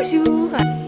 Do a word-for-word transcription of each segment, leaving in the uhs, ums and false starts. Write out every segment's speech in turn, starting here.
Bonjour.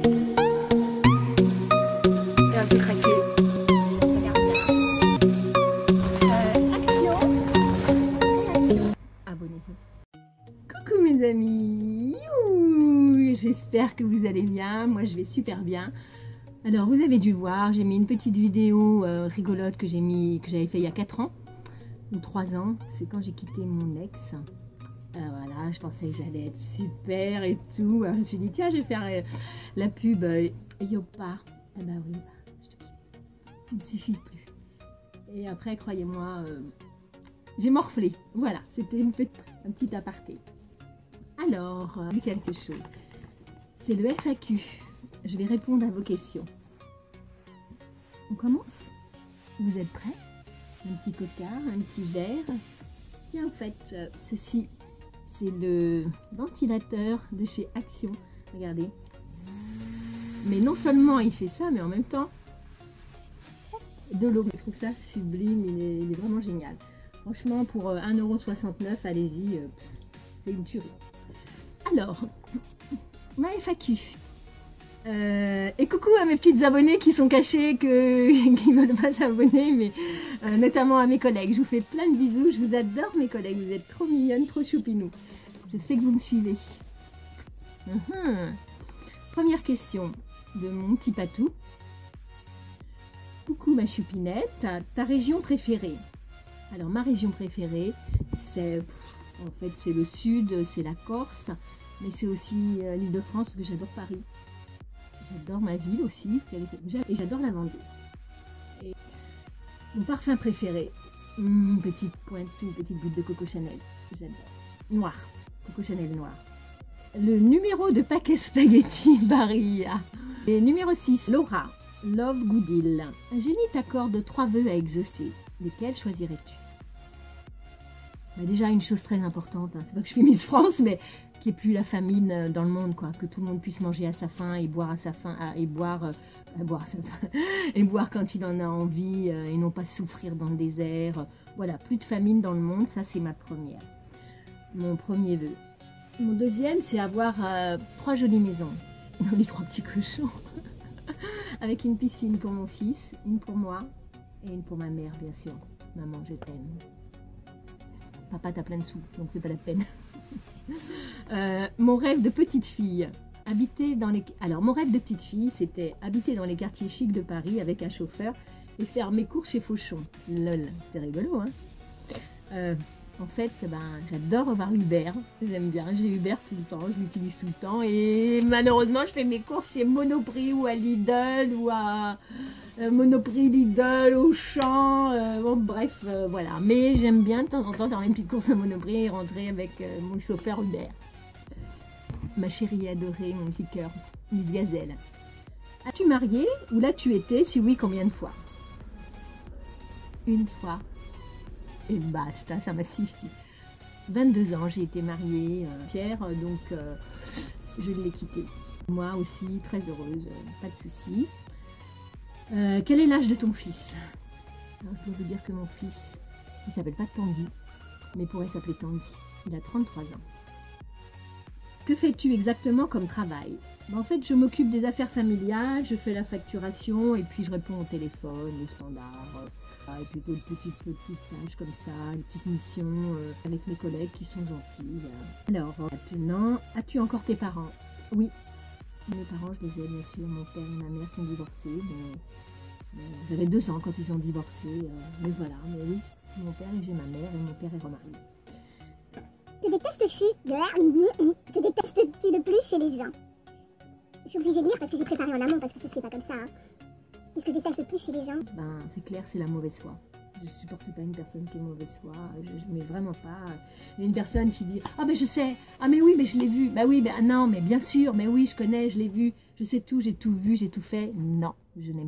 Et un peu craqué. Regarde bien. Euh, action. Action. Abonnez-vous. Coucou mes amis. J'espère que vous allez bien. Moi je vais super bien. Alors vous avez dû voir, j'ai mis une petite vidéo euh, rigolote que j'ai mis, que j'avais fait il y a quatre ans ou trois ans. C'est quand j'ai quitté mon ex. Euh, voilà, je pensais que j'allais être super et tout. Alors, je me suis dit tiens, je vais faire euh, la pub euh, Yopa. Eh ben oui, je te quitte. Il ne suffit plus. Et après, croyez-moi, euh, j'ai morflé. Voilà, c'était une petite, un petit aparté. Alors, euh, quelque chose. C'est le F A Q. Je vais répondre à vos questions. On commence? Vous êtes prêts? Un petit coca, un petit verre. Et en fait, euh, ceci, c'est le ventilateur de chez Action. Regardez. Mais non seulement il fait ça, mais en même temps, de l'eau. Je trouve ça sublime, il est, il est vraiment génial. Franchement, pour euh, un euro soixante-neuf, allez-y, euh, c'est une tuerie. Alors, ma F A Q. Euh, et coucou à mes petites abonnées qui sont cachées, que, qui ne veulent pas s'abonner, mais euh, notamment à mes collègues. Je vous fais plein de bisous, je vous adore mes collègues, vous êtes trop mignonnes, trop choupinous. Je sais que vous me suivez. Uhum. Première question de mon petit patou. Coucou ma choupinette, ta, ta région préférée? Alors ma région préférée, c'est en fait c'est le sud, c'est la Corse, mais c'est aussi euh, l'Île-de-France parce que j'adore Paris. J'adore ma ville aussi, et j'adore la Vendée. Et mon parfum préféré, une petite pointe, une petite goutte de Coco Chanel, j'adore. Noir, Coco Chanel noir. Le numéro de paquet spaghetti Barilla. Et numéro six, Laura, Love Goodil. Un génie t'accorde trois vœux à exaucer. Lesquels choisirais-tu? Bah déjà une chose très importante, hein, c'est pas que je suis Miss France, mais qu'il n'y ait plus la famine dans le monde, quoi, que tout le monde puisse manger à sa faim et boire à sa faim, à, et boire, euh, à boire à sa faim, et boire quand il en a envie, euh, et non pas souffrir dans le désert. Voilà, plus de famine dans le monde, ça c'est ma première, mon premier vœu. Mon deuxième, c'est avoir euh, trois jolies maisons, les trois petits cochons, avec une piscine pour mon fils, une pour moi et une pour ma mère, bien sûr. Maman, je t'aime. Papa, t'as plein de sous, donc c'est pas la peine. Euh, mon rêve de petite fille, habiter dans les... Alors, mon rêve de petite fille, c'était habiter dans les quartiers chics de Paris avec un chauffeur et faire mes cours chez Fauchon. Lol, c'est rigolo, hein. euh, En fait, ben, j'adore avoir Uber, j'aime bien, j'ai Uber tout le temps, je l'utilise tout le temps et malheureusement, je fais mes courses chez Monoprix ou à Lidl ou à euh, Monoprix, Lidl, Auchan, euh, bon, bref, euh, voilà. Mais j'aime bien de temps en temps faire une petite course à Monoprix et rentrer avec euh, mon chauffeur Uber. Ma chérie adorée, mon petit cœur, Miss Gazelle. As-tu marié ou l'as-tu été? Si oui, combien de fois? Une fois. Et basta, ça m'a suffi. vingt-deux ans, j'ai été mariée, euh, fière, donc euh, je l'ai quitté. Moi aussi, très heureuse, euh, pas de soucis. Euh, quel est l'âge de ton fils? Alors, je peux vous dire que mon fils, il s'appelle pas Tanguy, mais pourrait s'appeler Tanguy. Il a trente-trois ans. Que fais-tu exactement comme travail? Ben, en fait, je m'occupe des affaires familiales, je fais la facturation et puis je réponds au téléphone, les standards. Euh, et puis d'autres petites, petites tâches comme ça, des petites missions euh, avec mes collègues qui sont gentils. Euh. Alors, maintenant, as-tu encore tes parents? Oui. Mes parents, je les ai bien sûr, mon père et ma mère sont divorcés, mais, mais j'avais deux ans quand ils ont divorcé, euh, mais voilà, mais oui, mon père et j'ai ma mère et mon père est remarié. Que détestes-tu Que détestes-tu le plus chez les gens? Je suis obligée de lire parce que j'ai préparé en amont, parce que ça c'est pas comme ça. Hein. Qu'est-ce que je déteste le plus chez les gens? Ben, c'est clair, c'est la mauvaise foi. Je supporte pas une personne qui est mauvaise foi, je, je mais vraiment pas. Il y a une personne qui dit « Ah ben je sais, ah mais oui, mais je l'ai vu, bah oui, ben non, mais bien sûr, mais oui, je connais, je l'ai vu, je sais tout, j'ai tout vu, j'ai tout fait. » Non, je n'aime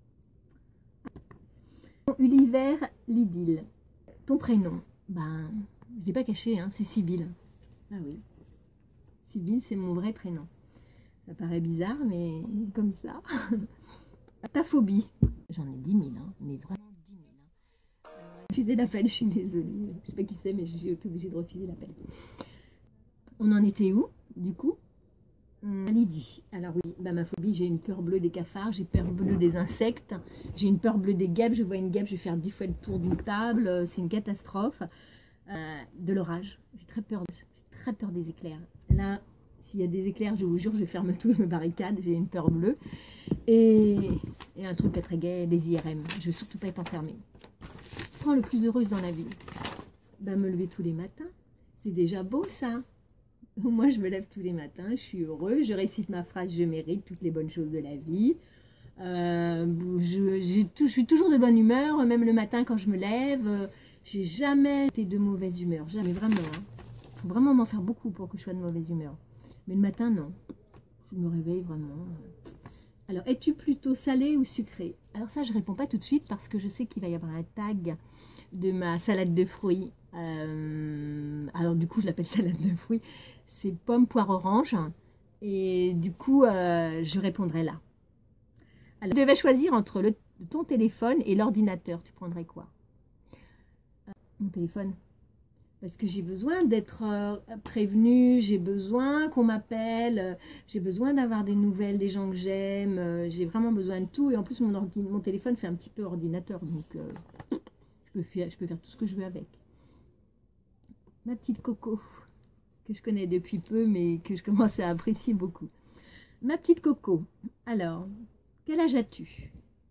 pas. Univers Lydil, ton prénom, ben, je l'ai pas caché, hein, c'est Sybille. Ah oui, Sybille, c'est mon vrai prénom. Ça paraît bizarre, mais comme ça. Ta phobie, j'en ai dix mille, hein, mais vraiment. Refuser l'appel, je suis désolée. Je sais pas qui c'est, mais j'ai été obligée de refuser l'appel. On en était où, du coup? Lydie. Alors oui, bah, ma phobie, j'ai une peur bleue des cafards, j'ai peur bleue des insectes, j'ai une peur bleue des guêpes. Je vois une guêpe, je vais faire dix fois le tour d'une table, c'est une catastrophe. Euh, de l'orage, j'ai très peur, j'ai très peur des éclairs. Là, s'il y a des éclairs, je vous jure, je ferme tout, je me barricade, j'ai une peur bleue. Et, et un truc pas très gai, des I R M. Je veux surtout pas être enfermée. Quand le plus heureuse dans la vie, bah, me lever tous les matins. C'est déjà beau ça. Moi, je me lève tous les matins, je suis heureuse, je récite ma phrase, je mérite toutes les bonnes choses de la vie. Euh, je, tout, je suis toujours de bonne humeur, même le matin quand je me lève. J'ai jamais été de mauvaise humeur, jamais, vraiment. Il hein. faut vraiment m'en faire beaucoup pour que je sois de mauvaise humeur. Mais le matin, non. Je me réveille vraiment. Alors, es-tu plutôt salé ou sucré? Alors ça, je réponds pas tout de suite parce que je sais qu'il va y avoir un tag de ma salade de fruits. Euh, alors du coup, je l'appelle salade de fruits. C'est pomme, poire, orange. Et du coup, euh, je répondrai là. Alors, tu devais choisir entre le, ton téléphone et l'ordinateur. Tu prendrais quoi? euh, Mon téléphone. Parce que j'ai besoin d'être euh, prévenue, j'ai besoin qu'on m'appelle, euh, j'ai besoin d'avoir des nouvelles des gens que j'aime, euh, j'ai vraiment besoin de tout. Et en plus, mon, mon téléphone fait un petit peu ordinateur, donc euh, je, peux faire, je peux faire tout ce que je veux avec. Ma petite Coco, que je connais depuis peu, mais que je commence à apprécier beaucoup. Ma petite Coco, alors, quel âge as-tu?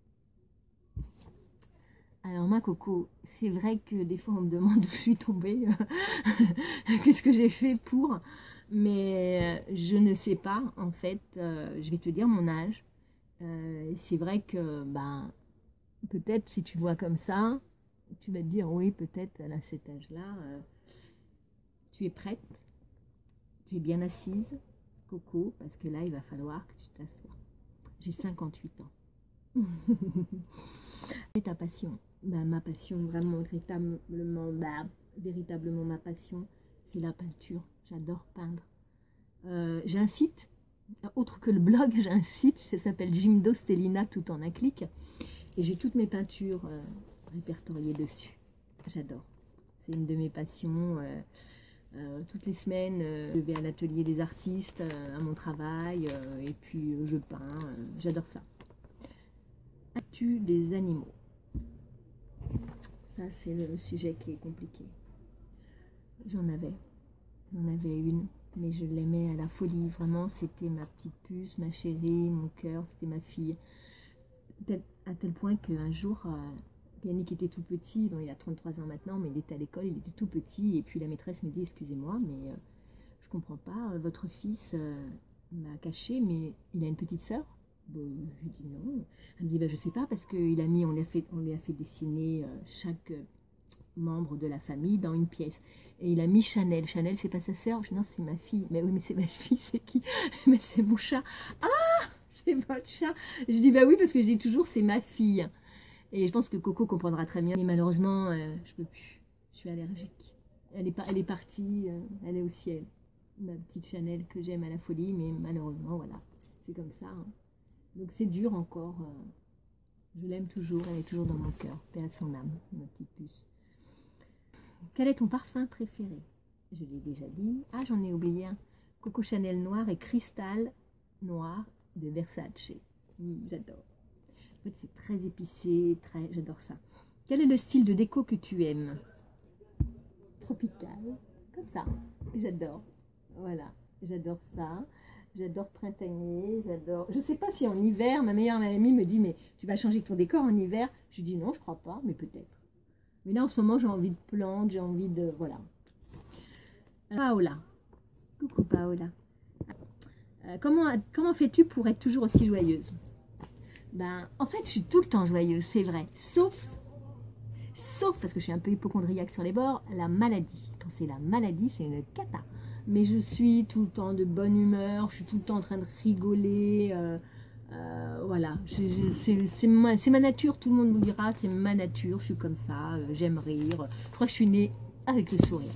Alors ma Coco, c'est vrai que des fois on me demande où je suis tombée, qu'est-ce que j'ai fait pour, mais je ne sais pas en fait, euh, je vais te dire mon âge. Euh, c'est vrai que ben, peut-être si tu vois comme ça, tu vas te dire oui peut-être à cet âge-là, euh, tu es prête, tu es bien assise Coco, parce que là il va falloir que tu t'assoies. J'ai cinquante-huit ans. Et ta passion? Bah, ma passion, vraiment, véritablement, bah, véritablement ma passion, c'est la peinture. J'adore peindre. Euh, j'ai un site, autre que le blog, j'ai un site, ça s'appelle Jimdo Stellina, tout en un clic. Et j'ai toutes mes peintures euh, répertoriées dessus. J'adore. C'est une de mes passions. Euh, euh, toutes les semaines, euh, je vais à l'atelier des artistes, euh, à mon travail, euh, et puis euh, je peins. Euh, J'adore ça. As-tu des animaux? Ça, c'est le sujet qui est compliqué. J'en avais. J'en avais une, mais je l'aimais à la folie. Vraiment, c'était ma petite puce, ma chérie, mon cœur, c'était ma fille. À tel point qu'un jour, euh, Yannick était tout petit, bon, il a trente-trois ans maintenant, mais il était à l'école, il était tout petit. Et puis la maîtresse me dit, excusez-moi, mais euh, je comprends pas, euh, votre fils euh, m'a caché, mais il a une petite sœur? Bon, je lui dis non. Elle me dit bah, je sais pas parce qu'il a mis, on lui a fait, on lui a fait dessiner euh, chaque euh, membre de la famille dans une pièce. Et il a mis Chanel. Chanel, c'est pas sa sœur? Je dis non, c'est ma fille. Mais oui, mais c'est ma fille, c'est qui? Mais c'est mon chat. Ah, c'est votre chat. Je dis bah oui parce que je dis toujours c'est ma fille. Et je pense que Coco comprendra très bien. Mais malheureusement, euh, je peux plus. Je suis allergique. Elle est pas, elle est partie. Euh, elle est au ciel. Ma petite Chanel que j'aime à la folie, mais malheureusement voilà, c'est comme ça. Hein. Donc c'est dur encore, euh, je l'aime toujours, elle est toujours dans mon cœur, paix à son âme, ma petite puce. Quel est ton parfum préféré? Je l'ai déjà dit. Ah, j'en ai oublié un. Coco Chanel noir et cristal noir de Versace. Mmh, j'adore. En fait, c'est très épicé, très, j'adore ça. Quel est le style de déco que tu aimes? Tropical, comme ça, j'adore. Voilà, j'adore ça. J'adore printanier, j'adore... Je ne sais pas si en hiver, ma meilleure amie me dit, mais tu vas changer ton décor en hiver? Je dis non, je crois pas, mais peut-être. Mais là, en ce moment, j'ai envie de plantes, j'ai envie de... Voilà. Paola. Coucou Paola. Euh, comment comment fais-tu pour être toujours aussi joyeuse? Ben, en fait, je suis tout le temps joyeuse, c'est vrai. Sauf, sauf, parce que je suis un peu hypocondriaque sur les bords, la maladie. Quand c'est la maladie, c'est une cata. Mais je suis tout le temps de bonne humeur, je suis tout le temps en train de rigoler, euh, euh, voilà, c'est ma, ma nature, tout le monde me dira, c'est ma nature, je suis comme ça, euh, j'aime rire, je crois que je suis née avec le sourire.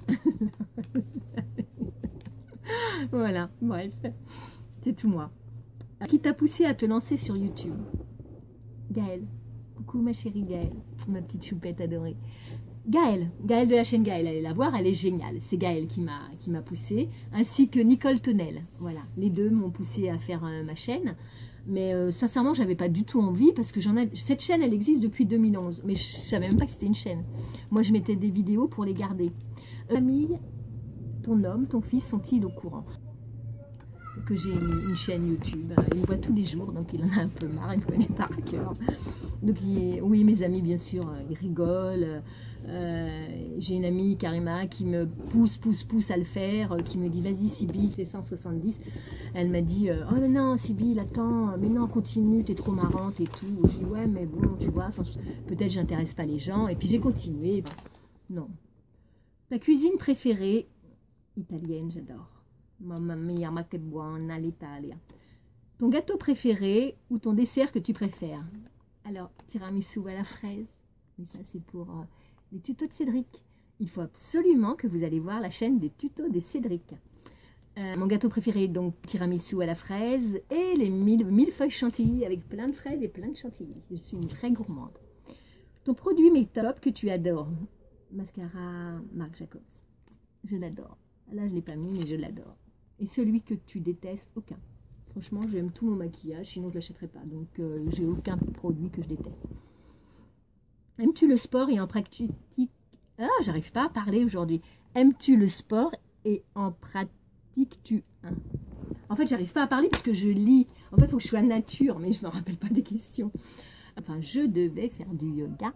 Voilà, bref, c'est tout moi. Qui t'a poussé à te lancer sur YouTube? Gaëlle, coucou ma chérie Gaëlle, ma petite choupette adorée. Gaëlle, Gaëlle de la chaîne Gaëlle, allez la voir, elle est géniale. C'est Gaëlle qui m'a qui m'a poussée, ainsi que Nicole Tonnel. Voilà, les deux m'ont poussée à faire euh, ma chaîne. Mais euh, sincèrement, j'avais pas du tout envie parce que j'en ai. Cette chaîne, elle existe depuis deux mille onze, mais je savais même pas que c'était une chaîne. Moi, je mettais des vidéos pour les garder. Euh, famille, ton homme, ton fils sont-ils au courant que j'ai une, une chaîne YouTube? Il me voit tous les jours, donc il en a un peu marre, il me connaît par cœur. Donc il, oui, mes amis, bien sûr, ils rigolent. Euh, j'ai une amie, Karima, qui me pousse, pousse, pousse à le faire, qui me dit, vas-y Sybille, tu fais cent soixante-dix. Elle m'a dit, oh non, non, Sybille, attends, mais non, continue, t'es trop marrante et tout. Je dis, ouais, mais bon, tu vois, peut-être j'intéresse pas les gens. Et puis j'ai continué. Ben, non. Ta cuisine préférée? Italienne, j'adore. Mamma mia, ma che buona l'Italia. Ton gâteau préféré ou ton dessert que tu préfères? Alors, tiramisu à la fraise. Mais ça, c'est pour euh, les tutos de Cédric. Il faut absolument que vous allez voir la chaîne des tutos de Cédric. Euh, mon gâteau préféré, donc, tiramisu à la fraise et les mille, mille feuilles chantilly avec plein de fraises et plein de chantilly. Je suis une très gourmande. Ton produit make-up que tu adores? Mascara Marc Jacobs. Je l'adore. Là, je ne l'ai pas mis, mais je l'adore. Et celui que tu détestes? Aucun. Franchement, j'aime tout mon maquillage, sinon je ne l'achèterais pas. Donc, euh, j'ai aucun produit que je déteste. Aimes-tu le sport et en pratique? Ah, j'arrive pas à parler aujourd'hui. Aimes-tu le sport et en pratiques-tu un? En fait, j'arrive pas à parler parce que je lis. En fait, il faut que je sois nature, mais je ne me rappelle pas des questions. Enfin, je devais faire du yoga.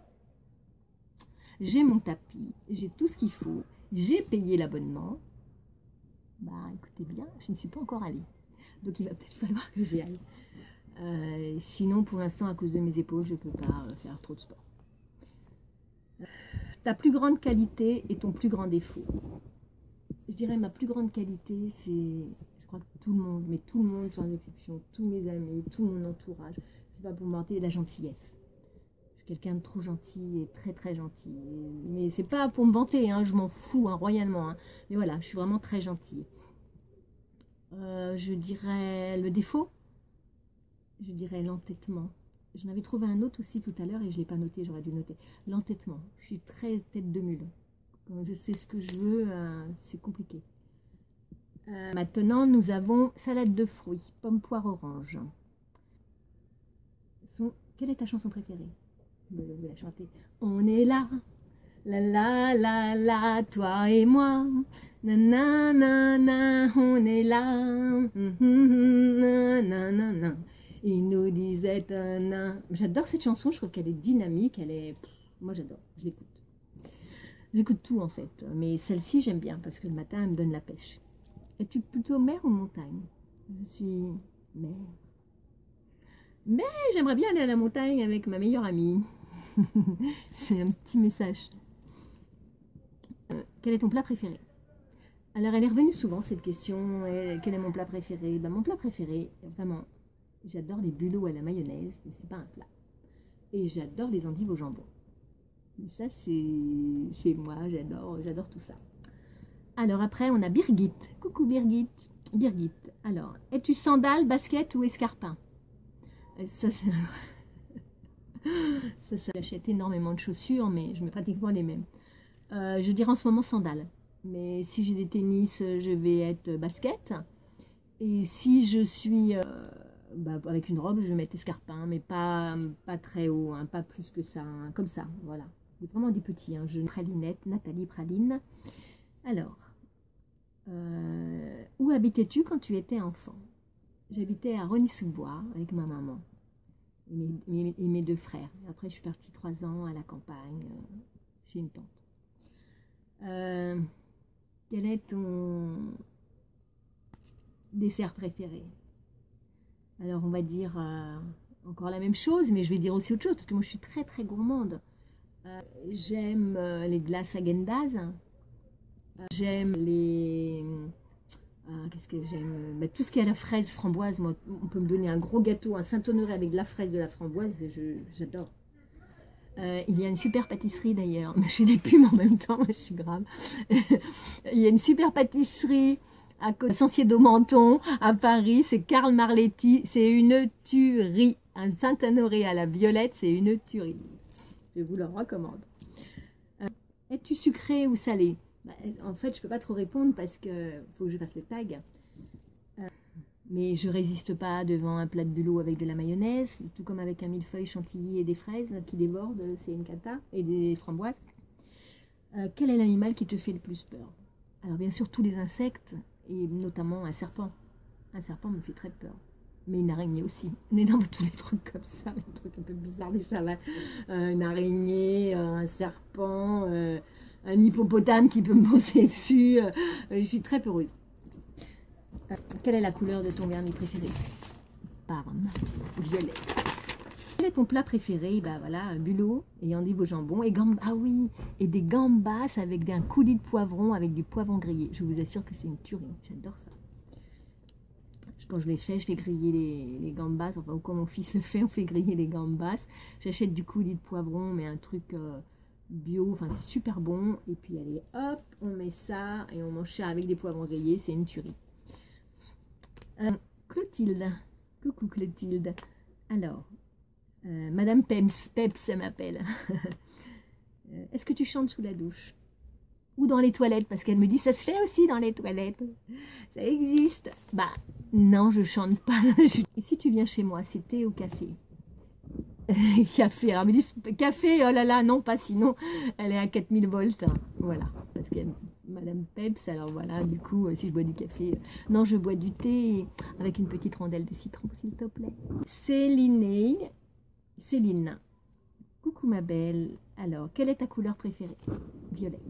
J'ai mon tapis, j'ai tout ce qu'il faut. J'ai payé l'abonnement. Bah, écoutez bien, je ne suis pas encore allée. Donc, il va peut-être falloir que j'y aille. Euh, sinon, pour l'instant, à cause de mes épaules, je ne peux pas euh, faire trop de sport. Euh, ta plus grande qualité et ton plus grand défaut? Je dirais ma plus grande qualité, c'est, je crois que tout le monde, mais tout le monde sans exception, tous mes amis, tout mon entourage, c'est pas pour mentir, la gentillesse. Quelqu'un de trop gentil et très très gentil. Mais c'est pas pour me vanter, hein, je m'en fous hein, royalement. Hein. Mais voilà, je suis vraiment très gentille. Euh, je dirais le défaut. Je dirais l'entêtement. J'en avais trouvé un autre aussi tout à l'heure et je ne l'ai pas noté, j'aurais dû noter. L'entêtement. Je suis très tête de mule. Quand je sais ce que je veux, euh, c'est compliqué. Euh, maintenant, nous avons salade de fruits, pomme, poire, orange. Son... Quelle est ta chanson préférée? Je vais la chanter. On est là, la la la la, toi et moi, na na na na, on est là, na na na na. Il nous disait na. J'adore cette chanson, je trouve qu'elle est dynamique, elle est. Moi j'adore, je l'écoute. J'écoute tout en fait, mais celle-ci j'aime bien parce que le matin elle me donne la pêche. Es-tu plutôt mer ou montagne? Je suis mer. Mais j'aimerais bien aller à la montagne avec ma meilleure amie. C'est un petit message. Euh, quel est ton plat préféré? Alors, elle est revenue souvent, cette question. Euh, quel est mon plat préféré? Ben, mon plat préféré, vraiment, j'adore les bulots à la mayonnaise, mais c'est pas un plat. Et j'adore les endives au jambon. Et ça, c'est moi, j'adore j'adore tout ça. Alors, après, on a Birgit. Coucou Birgit. Birgit. Alors, es-tu sandales, basket ou escarpin? Ça, c'est... ça, ça, j'achète énormément de chaussures, mais je mets pratiquement les mêmes. Euh, je dirais en ce moment sandales. Mais si j'ai des tennis, je vais être basket. Et si je suis euh, bah, avec une robe, je vais mettre escarpin, mais pas, pas très haut, hein, pas plus que ça, hein, comme ça, voilà. Vraiment des petits. Hein, je... Pralinette, Nathalie Praline. Alors, euh, où habitais-tu quand tu étais enfant? J'habitais à Rosny-sous-Bois avec ma maman. Et mes, mes, et mes deux frères. Et après, je suis partie trois ans à la campagne, euh, chez une tante. Euh, quel est ton dessert préféré? Alors, on va dire euh, encore la même chose, mais je vais dire aussi autre chose, parce que moi, je suis très, très gourmande. Euh, J'aime euh, les glaces Häagen-Dazs. Euh, j'aime les... Ah, qu'est-ce que j'aime? Bah, tout ce qui est à la fraise framboise, moi, on peut me donner un gros gâteau, un Saint-Honoré avec de la fraise, de la framboise, j'adore. Euh, il y a une super pâtisserie d'ailleurs, je fais des pubs en même temps, je suis grave. Il y a une super pâtisserie à côté de Sancier-d'Au-Menton, à Paris, c'est Karl Marletti, c'est une tuerie. Un Saint-Honoré à la violette, c'est une tuerie. Je vous le recommande. Euh, Es-tu sucré ou salé? Bah, en fait, je peux pas trop répondre parce que faut que je fasse le tag. Euh, mais je résiste pas devant un plat de bulot avec de la mayonnaise, tout comme avec un millefeuille chantilly et des fraises qui débordent, c'est une cata, et des framboises. Euh, quel est l'animal qui te fait le plus peur? Alors bien sûr tous les insectes, et notamment un serpent. Un serpent me fait très peur. Mais une araignée aussi. On est dans tous les trucs comme ça, les trucs un peu bizarres, des salades. Euh, une araignée, euh, un serpent, euh, un hippopotame qui peut me bosser dessus. Euh, je suis très peureuse. Euh, quelle est la couleur de ton vernis préféré? Parme, violet. Quel est ton plat préféré? Bah voilà, bulot et endive au jambon et gambas. Ah oui, et des gambas avec un coulis de poivron avec du poivron grillé. Je vous assure que c'est une tuerie. J'adore ça. Quand je les fais, je fais griller les, les gambas, enfin ou quand mon fils le fait, on fait griller les gambas. J'achète du coulis de poivron, mais un truc euh, bio, enfin c'est super bon. Et puis allez, hop, on met ça et on mange ça avec des poivrons grillés, c'est une tuerie. Euh, Clotilde, coucou Clotilde. Alors, euh, Madame Peps, Peps m'appelle. euh, Est-ce que tu chantes sous la douche? Ou dans les toilettes, parce qu'elle me dit ça se fait aussi dans les toilettes, ça existe. Bah non, je chante pas. Et si tu viens chez moi, c'est thé ou café? Café, alors elle me dit café, oh là là, non pas, sinon elle est à quatre mille volts, voilà, parce que Madame Peps, alors voilà, du coup si je bois du café, non je bois du thé avec une petite rondelle de citron s'il te plaît. Céline, Céline, coucou ma belle, alors quelle est ta couleur préférée? Violet.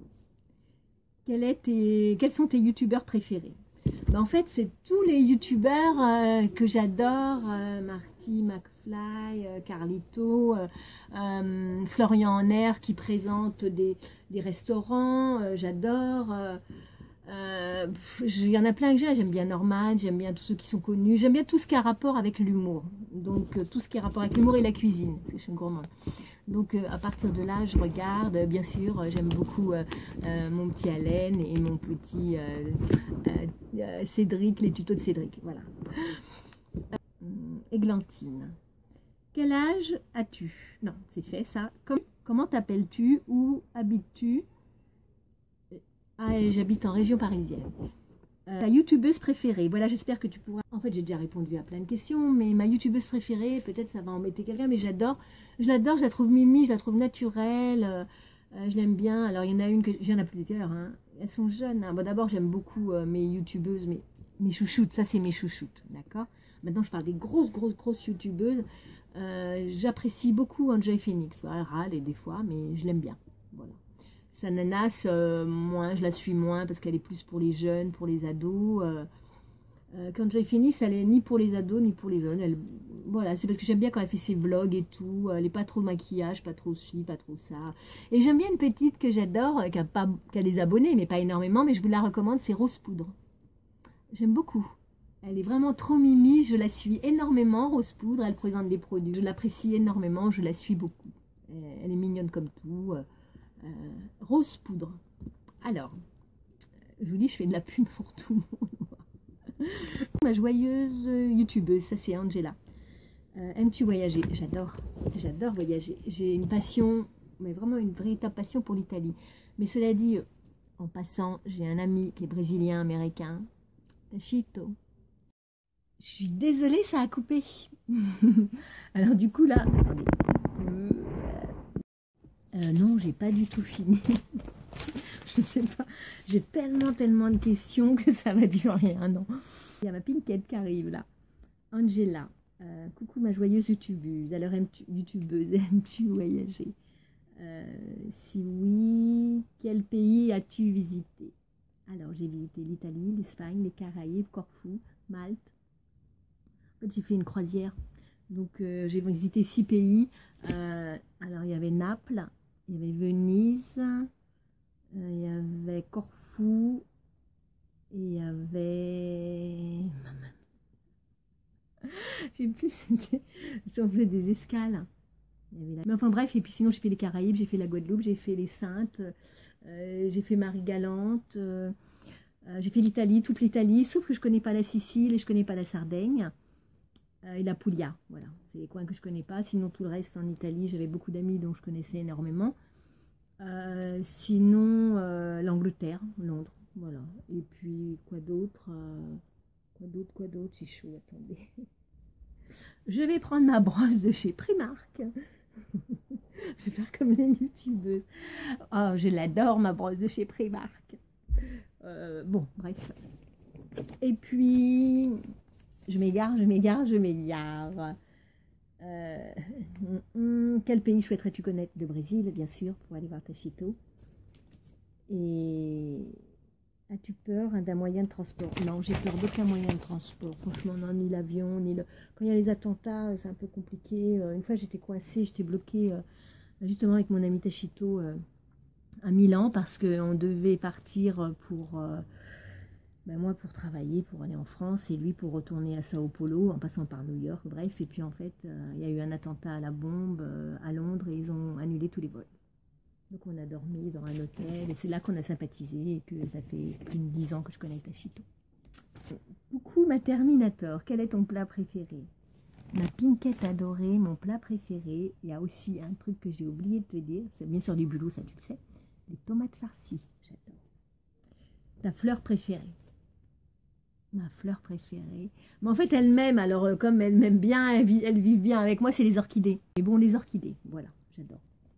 Quel est tes, quels sont tes youtubeurs préférés? Ben en fait, c'est tous les youtubeurs euh, que j'adore, euh, Marty McFly, euh, Carlito, euh, euh, Florian Honner qui présente des, des restaurants, euh, j'adore. Euh, euh, il y en a plein que j'aime, j'aime bien Norman, j'aime bien tous ceux qui sont connus, j'aime bien tout ce qui a rapport avec l'humour. Donc euh, tout ce qui a rapport avec l'humour et la cuisine, parce que je suis une gourmande. Donc euh, à partir de là, je regarde, euh, bien sûr, euh, j'aime beaucoup euh, euh, mon petit Alain et mon petit euh, euh, euh, Cédric, les tutos de Cédric, voilà. Euh, Églantine, quel âge as-tu? Non, c'est fait ça. Com comment t'appelles-tu? Où habites-tu? Ah, j'habite en région parisienne. Euh, ta youtubeuse préférée? Voilà, j'espère que tu pourras... En fait, j'ai déjà répondu à plein de questions, mais ma youtubeuse préférée, peut-être ça va embêter quelqu'un, mais j'adore, je l'adore, je la trouve mimi, je la trouve naturelle, euh, euh, je l'aime bien. Alors, il y en a une que... Il y en a plusieurs, hein. Elles sont jeunes. Hein. Bon, d'abord, j'aime beaucoup euh, mes youtubeuses, mes, mes chouchoutes, ça c'est mes chouchoutes, d'accord? Maintenant, je parle des grosses, grosses, grosses youtubeuses. Euh, J'apprécie beaucoup Enjoy Phoenix, voilà, elle râle et des fois, mais je l'aime bien, voilà. Sananas, euh, moins, je la suis moins parce qu'elle est plus pour les jeunes, pour les ados. Euh, euh, quand Joy Phoenix, elle est ni pour les ados ni pour les jeunes. Elle, voilà, c'est parce que j'aime bien quand elle fait ses vlogs et tout. Elle n'est pas trop maquillage, pas trop ci, pas trop ça. Et j'aime bien une petite que j'adore, qui a, pas, qui a des abonnés, mais pas énormément, mais je vous la recommande, c'est Rose Poudre. J'aime beaucoup. Elle est vraiment trop mimi, je la suis énormément, Rose Poudre. Elle présente des produits, je l'apprécie énormément, je la suis beaucoup. Elle est mignonne comme tout. Euh, Rose Poudre. Alors, je vous dis, je fais de la pub pour tout le monde. Ma joyeuse youtubeuse, ça c'est Angela. Euh, Aimes-tu voyager? J'adore, j'adore voyager. J'ai une passion, mais vraiment une véritable passion pour l'Italie. Mais cela dit, en passant, j'ai un ami qui est brésilien, américain, Tachito. Je suis désolée, ça a coupé. Alors du coup là, attendez. Euh, non, j'ai pas du tout fini. Je sais pas. J'ai tellement, tellement de questions que ça va durer un an. Il y a ma Pinkette qui arrive là. Angela. Euh, coucou ma joyeuse youtubeuse. Alors, aimes-tu youtubeuse, aimes-tu voyager? euh, Si oui, quel pays as-tu visité? Alors, j'ai visité l'Italie, l'Espagne, les Caraïbes, Corfou, Malte. En fait, j'ai fait une croisière. Donc, euh, j'ai visité six pays. Euh, alors, il y avait Naples. Il y avait Venise, euh, il y avait Corfou, et il y avait... J'ai plus, c'était... On faisait des escales. Il y avait la... Mais enfin bref, et puis sinon j'ai fait les Caraïbes, j'ai fait la Guadeloupe, j'ai fait les Saintes, euh, j'ai fait Marie-Galante, euh, euh, j'ai fait l'Italie, toute l'Italie, sauf que je connais pas la Sicile et je connais pas la Sardaigne. Euh, et la Puglia, voilà, c'est les coins que je connais pas. Sinon tout le reste en Italie, j'avais beaucoup d'amis donc je connaissais énormément. Euh, sinon, euh, l'Angleterre, Londres, voilà. Et puis, quoi d'autre euh, Quoi d'autre, quoi d'autre C'est chaud, attendez. Je vais prendre ma brosse de chez Primark. Je vais faire comme les youtubeuses. Oh, je l'adore, ma brosse de chez Primark. Euh, bon, bref. Et puis, je m'égare, je m'égare, je m'égare. Euh, hum, quel pays souhaiterais-tu connaître? Le Brésil, bien sûr, pour aller voir Tachito. Et as-tu peur hein, d'un moyen de transport? Non, j'ai peur d'aucun moyen de transport. Franchement, non, ni l'avion, ni le... Quand il y a les attentats, c'est un peu compliqué. Une fois, j'étais coincée, j'étais bloquée, euh, justement, avec mon ami Tachito euh, à Milan, parce qu'on devait partir pour... Euh, ben moi pour travailler, pour aller en France, et lui pour retourner à Sao Paulo en passant par New York, bref. Et puis en fait, euh, il y a eu un attentat à la bombe euh, à Londres et ils ont annulé tous les vols. Donc on a dormi dans un hôtel et c'est là qu'on a sympathisé et que ça fait plus de dix ans que je connais Tachito. Coucou ma Terminator, quel est ton plat préféré? Ma Pinkette adorée, mon plat préféré. Il y a aussi un truc que j'ai oublié de te dire, c'est bien sûr du boulot, ça tu le sais, les tomates farcies, j'adore. Ta fleur préférée? Ma fleur préférée. Mais en fait, elle m'aime. Alors, euh, comme elle m'aime bien, elle, vit, elle vit bien avec moi, c'est les orchidées. Et bon, les orchidées, voilà, j'adore.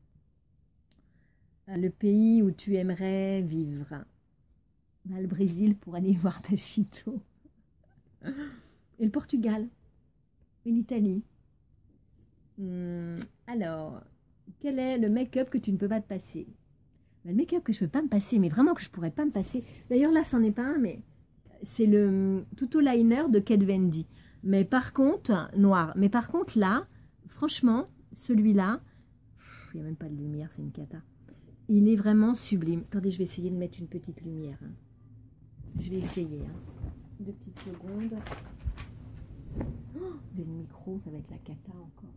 Le pays où tu aimerais vivre? Bah, le Brésil pour aller voir Tachito. Et le Portugal. Et l'Italie. Hum, alors, quel est le make-up que tu ne peux pas te passer? Bah, le make-up que je ne peux pas me passer, mais vraiment que je ne pourrais pas me passer. D'ailleurs, là, c'en est pas un, mais... c'est le Tuto Liner de Kat Von D. Mais par contre, noir. Mais par contre, là, franchement, celui-là, il n'y a même pas de lumière, c'est une cata. Il est vraiment sublime. Attendez, je vais essayer de mettre une petite lumière. Hein. Je vais essayer. Hein. Deux petites secondes. Oh, le micro, ça va être la cata encore.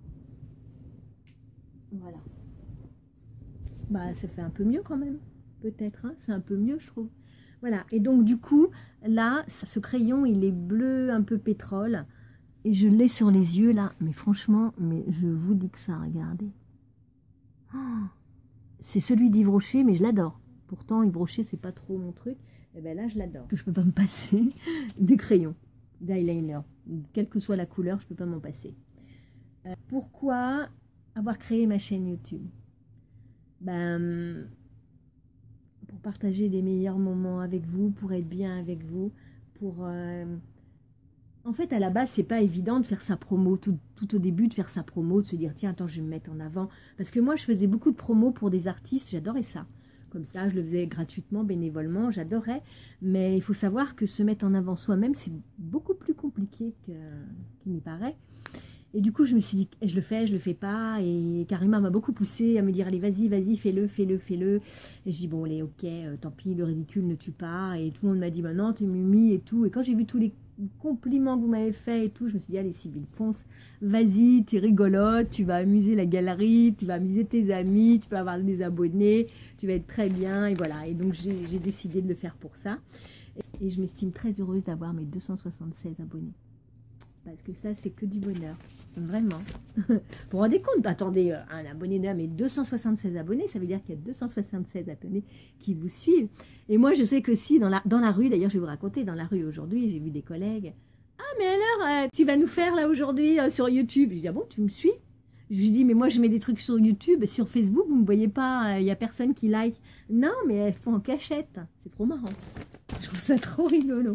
Voilà. Bah, ça fait un peu mieux quand même. Peut-être, hein. C'est un peu mieux, je trouve. Voilà, et donc du coup, là, ce crayon, il est bleu, un peu pétrole. Et je l'ai sur les yeux, là. Mais franchement, mais je vous dis que ça, regardez. Oh, c'est celui d'Yves Rocher, mais je l'adore. Pourtant, Yves Rocher, c'est pas trop mon truc. Et bien là, je l'adore. Je peux pas me passer de crayon, d'eyeliner. Quelle que soit la couleur, je peux pas m'en passer. Euh, pourquoi avoir créé ma chaîne YouTube? Ben... pour partager les meilleurs moments avec vous, pour être bien avec vous, pour... Euh... En fait, à la base, c'est pas évident de faire sa promo, tout, tout au début, de faire sa promo, de se dire, tiens, attends, je vais me mettre en avant. Parce que moi, je faisais beaucoup de promos pour des artistes, j'adorais ça. Comme ça, je le faisais gratuitement, bénévolement, j'adorais. Mais il faut savoir que se mettre en avant soi-même, c'est beaucoup plus compliqué qu'il n'y paraît. Et du coup, je me suis dit, je le fais, je le fais pas. Et Karima m'a beaucoup poussé à me dire, allez, vas-y, vas-y, fais-le, fais-le, fais-le. Et je dis, bon, allez, ok, euh, tant pis, le ridicule ne tue pas. Et tout le monde m'a dit, bah non, t'es mimi et tout. Et quand j'ai vu tous les compliments que vous m'avez fait et tout, je me suis dit, allez, Sybille, fonce, vas-y, t'es rigolote, tu vas amuser la galerie, tu vas amuser tes amis, tu vas avoir des abonnés, tu vas être très bien. Et voilà. Et donc, j'ai décidé de le faire pour ça. Et, et je m'estime très heureuse d'avoir mes deux cent soixante-seize abonnés. Parce que ça, c'est que du bonheur. Vraiment. Vous vous rendez compte? Attendez, un abonné d'un, mais deux cent soixante-seize abonnés, ça veut dire qu'il y a deux cent soixante-seize abonnés qui vous suivent. Et moi, je sais que si, dans la, dans la rue, d'ailleurs, je vais vous raconter, dans la rue aujourd'hui, j'ai vu des collègues. Ah, mais alors, euh, tu vas nous faire là aujourd'hui euh, sur YouTube? Je dis, ah bon, tu me suis? Je lui dis, mais moi, je mets des trucs sur YouTube, sur Facebook, vous ne me voyez pas, il euh, n'y a personne qui like. Non, mais elles font en cachette. C'est trop marrant. Je trouve ça trop rigolo.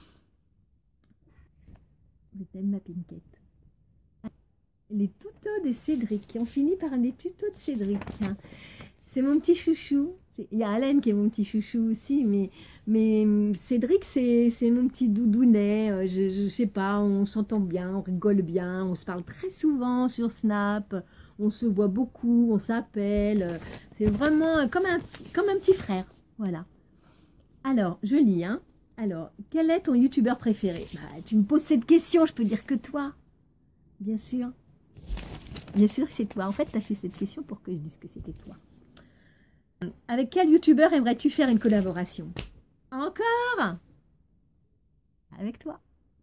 Je t'aime ma Pinkette. Les tutos de Cédric. On finit par les tutos de Cédric. C'est mon petit chouchou. Il y a Alain qui est mon petit chouchou aussi, mais, mais Cédric, c'est mon petit doudounet. Je, je sais pas, on s'entend bien, on rigole bien, on se parle très souvent sur Snap, on se voit beaucoup, on s'appelle. C'est vraiment comme un, comme un petit frère. Voilà. Alors, je lis, hein. Alors, quel est ton youtubeur préféré? Bah, tu me poses cette question, je peux dire que toi. Bien sûr. Bien sûr que c'est toi. En fait, tu as fait cette question pour que je dise que c'était toi. Avec quel youtubeur aimerais-tu faire une collaboration? Encore? Avec toi.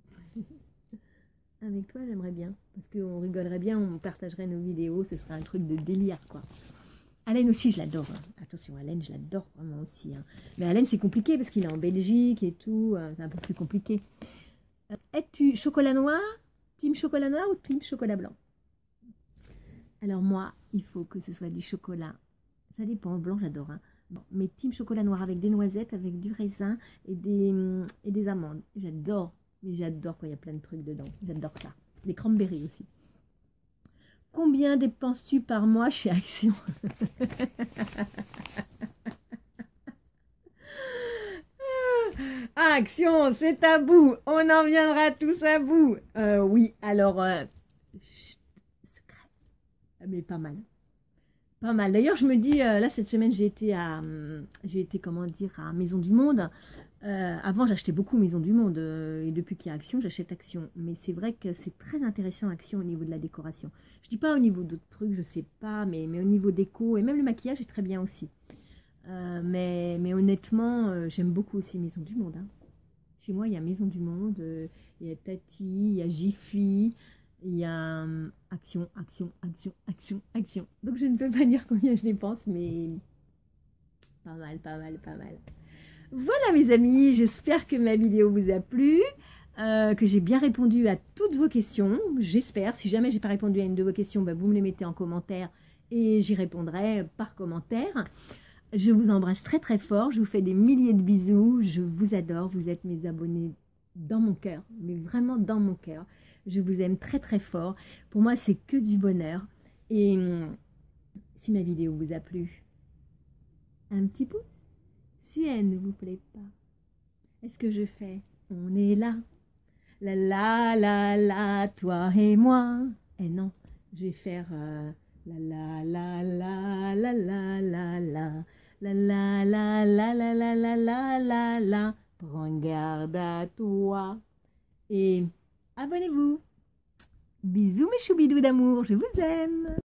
Avec toi, j'aimerais bien. Parce qu'on rigolerait bien, on partagerait nos vidéos, ce serait un truc de délire, quoi. Alain aussi, je l'adore. Hein. Attention, Alain, je l'adore vraiment aussi. Hein. Mais Alain, c'est compliqué parce qu'il est en Belgique et tout. Euh, c'est un peu plus compliqué. Euh, Es-tu chocolat noir, team chocolat noir ou team chocolat blanc? Alors moi, il faut que ce soit du chocolat. Ça dépend, blanc, j'adore. Hein. Bon, mais team chocolat noir avec des noisettes, avec du raisin et des, et des amandes. J'adore. Mais j'adore quand il y a plein de trucs dedans. J'adore ça. Des cranberries aussi. Combien dépenses-tu par mois chez Action? Action, c'est à bout. On en viendra tous à bout. Euh, oui, alors, euh, secret. Mais pas mal. Pas mal. D'ailleurs, je me dis, euh, là, cette semaine, j'ai été à, j'ai été, comment dire, à Maison du Monde. Euh, avant, j'achetais beaucoup Maison du Monde. Euh, et depuis qu'il y a Action, j'achète Action. Mais c'est vrai que c'est très intéressant, Action, au niveau de la décoration. Je dis pas au niveau d'autres trucs, je sais pas, mais, mais au niveau déco, et même le maquillage est très bien aussi. Euh, mais, mais honnêtement, euh, j'aime beaucoup aussi Maison du Monde. Hein. Chez moi, il y a Maison du Monde, euh, il y a Tati, il y a Jiffy, il y a euh, Action, Action, Action, Action, Action. Donc je ne peux pas dire combien je dépense, mais pas mal, pas mal, pas mal. Voilà mes amis, j'espère que ma vidéo vous a plu. Euh, que j'ai bien répondu à toutes vos questions, j'espère. Si jamais j'ai pas répondu à une de vos questions, bah, vous me les mettez en commentaire et j'y répondrai par commentaire. Je vous embrasse très très fort, je vous fais des milliers de bisous, je vous adore, vous êtes mes abonnés dans mon cœur, mais vraiment dans mon cœur. Je vous aime très très fort, pour moi c'est que du bonheur. Et si ma vidéo vous a plu, un petit pouce. Si elle ne vous plaît pas, est-ce que je fais on est là? La la la la, toi et moi. Et non, je vais faire euh, la la la la la la la la la la la la la la la la la la. Prends garde à toi. Et abonnez-vous. Bisous mes choubidous d'amour, je vous aime.